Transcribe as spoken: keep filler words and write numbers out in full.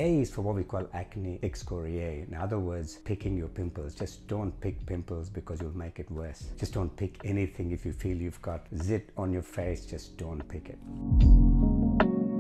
A is for what we call acne excoriée. In other words, picking your pimples. Just don't pick pimples because you'll make it worse. Just don't pick anything. If you feel you've got zit on your face, just don't pick it.